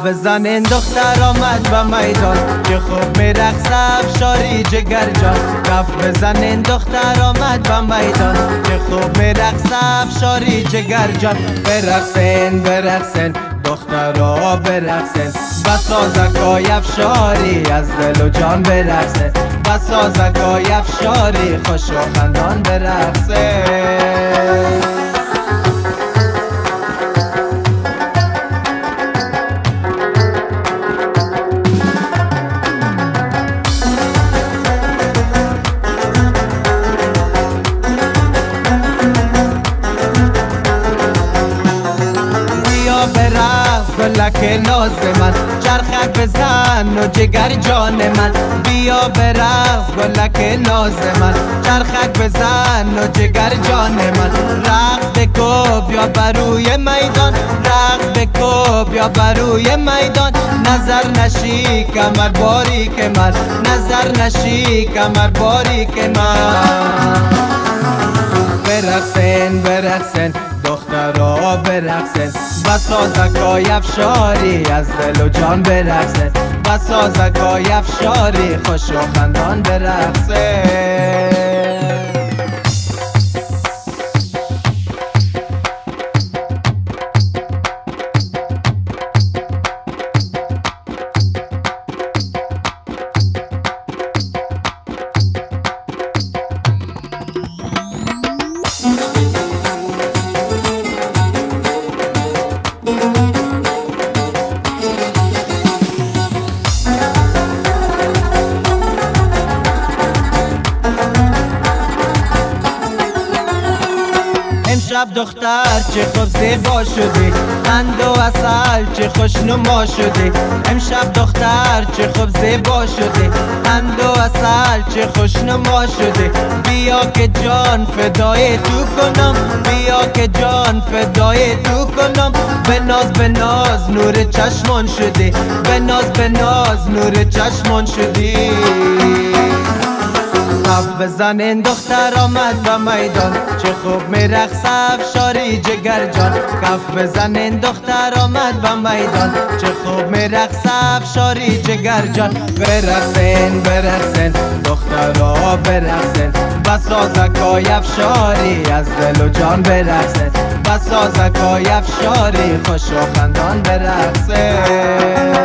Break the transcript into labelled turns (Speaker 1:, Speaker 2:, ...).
Speaker 1: بزنین دختر آمد به میدان که خوب میرقص افشاری جگر جان. کف بزنین دختر آمد به میدان که خوب میرقص افشاری جگر جان. برقصین برقصین دخترها برقصین با سازکای افشاری از دل و جان برقصین. با سازکای افشاری خوش و خندان برقصین. گلک ناز من چرخک بزن و جگر جان من. بیا برقص گلک ناز من چرخک بزن و جگر جان من. رقص بکو بیا بروی میدان رقص بکو بیا بروی میدان. نظر نشی کمر باریک من نظر نشی کمر باریک من. برقصین برقصین دخترها برقصین با سازکای افشاری از دل و جان برقصین. با سازکای افشاری خوش و خندان برقصین. امشب دختر چه خوب زیبا شدی قند و عسل چه خوشنما شدی. امشب دختر چه خوب زیبا شدی قند و عسل چه خوشنما شدی. بیا که جان فدای تو کنم بیا که جان فدای تو کنم. به ناز نور چشمان شدی به ناز نور چشمان شدی. کف بزنین دختر آمد به میدان چه خوب میرقص افشاری جگر جان. کف بزنین دختر آمد به میدان چه خوب میرقص افشاری جگر جان. برقصین برقصین دخترها برقصین با سازکای افشاری از دل و جان برقصین. با سازکای افشاری خوش و خندان برقصین.